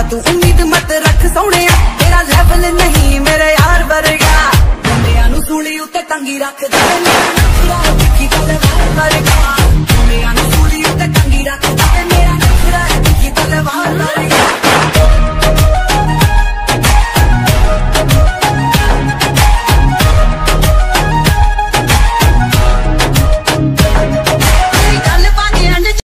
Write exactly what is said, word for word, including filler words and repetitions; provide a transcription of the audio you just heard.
तू उम्मीद मत रख सोने, तेरा लेवल नहीं मेरे यार वर्गा। मुंडियां नू सूली उत्ते टंगी रख दे, मेरा नखरा है तिखी तलवार वर्गा। मुंडियां नू सूली उत्ते टंगी रख दे, मेरा नखरा है तिखी तलवार वर्गा।